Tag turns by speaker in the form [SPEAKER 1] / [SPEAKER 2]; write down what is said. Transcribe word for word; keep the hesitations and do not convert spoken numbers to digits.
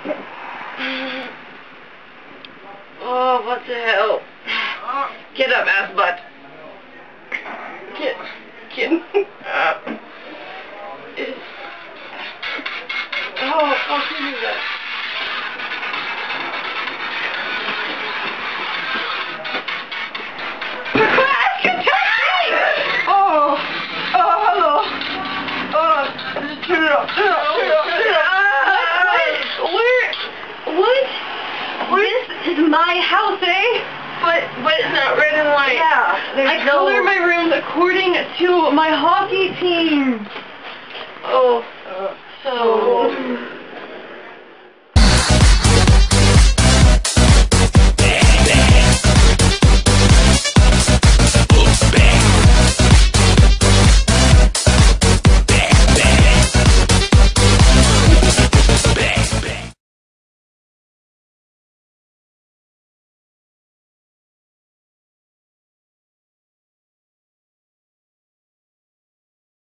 [SPEAKER 1] Oh, what the hell? Get up, ass butt. Get, get up. Oh, fuck you, that. Oh, oh, hello. Oh, just turn it off, turn it off, turn it off, turn it off. What? Where? What? This is my house, eh? But, but it's not red and white. Yeah. I
[SPEAKER 2] no...
[SPEAKER 1] color my rooms according to my hockey team. Oh.